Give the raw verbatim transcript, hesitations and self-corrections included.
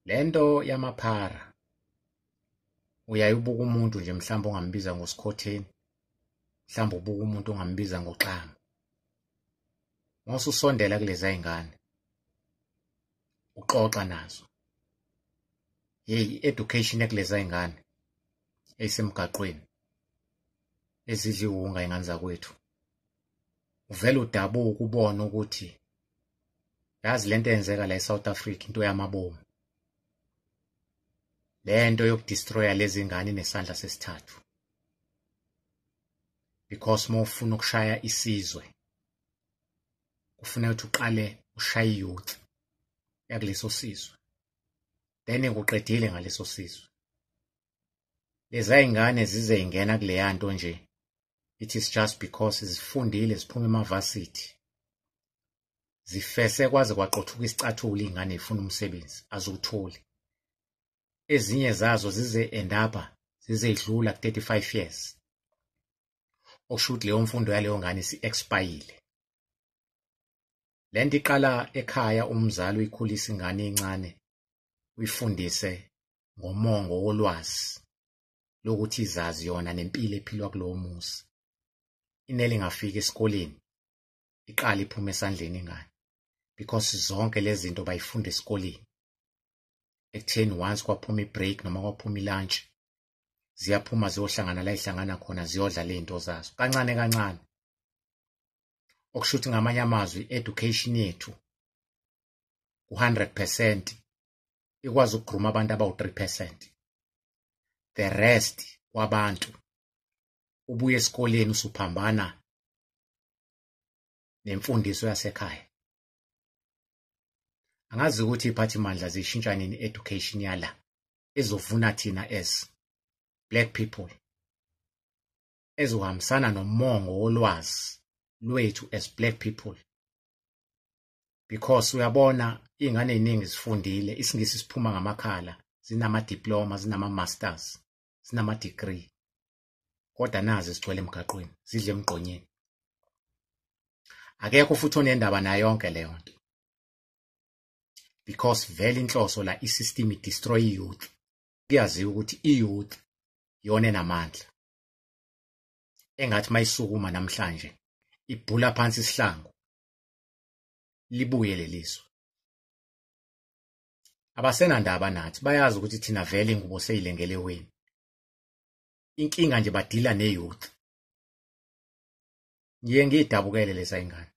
Lento yamaphara uyayibuka umuntu nje mhlawumbe ongambiza ngosikhotheni, mhlawumbe ubuka umuntu ongambiza ngoxanga. Mase usondela kulezi zingane uxoxa nazo. Hey, education ekulezi zingane eyisemgaqweni ezidla iwunga ingane zakwethu. Uvela udabuka ubona ukuthi yazi lento eyenzeka la eSouth Africa into yamabomu. Lento yokudestroya lezi ngane nesandla sesithathu. Because mawufuna ukushaya isizwe kufanele ukuthi uqale ushaye youth yakuleso sizwe. Then ukuqedile ngaleso sizwe. Lezi zingane zize ingena kule yanto nje. It is just because zifundile ziphuma emavasithi. Zifese kwaze kwaqothuka isicathulo ingane ifuna umsebenzi azutholi. Ezinye zazo zize end up zize idlula ku thirty-five years. Okushuthi leyo mfundo yaleyo ngane si expire. Lento iqala ekhaya umzali uyikhulisa ingane encane uyifundise ngomongo wolwazi lokuthi izazi yona nempilo ephilwa kulowo muzi. Inele ingafika esikoleni iqala iphume esandleni ingane because zonke lezi zinto bayifunda esikoleni. Ekutheni once kwaphuma ibreak noma kwaphuma ilunch ziyaphuma ziyohlangana la ihlangana khona ziyodla lento zazo kancane kancane. Okushuthi ngamanye amazwi education yethu u one hundred percent ikwazi ukugruma abantu abawu three percent. The rest wabantu ubuye esikoleni usuphambana nemfundiso yasekhaya. Angazi ukuthi iphathimandla zishintsha nini education yala ezovuna thina as black people ezohambisana nomongo wolwazi lwethu as black people. Because uyabona ingane eziningi zifundile isingisi siphuma ngamakhala zinama diploma zinama masters zinama degree kodwa nazi sigcwele emgaqweni zidle emgqonyeni. Akekho futhi onendaba nayo yonke leyo nto. Because vele inhloso la isystem destroy youth. Kuyaziwa ukuthi iyouth yona enamandla. Engathi mayisukuma namhlanje ibhula phansi isihlangu libuye lelizwe. Abasenandaba nathi bayazi ukuthi thina vele ingubo seyilengele weni. Inkinga nje badila neyouth. Ngiye ngidabukele lesa ingane.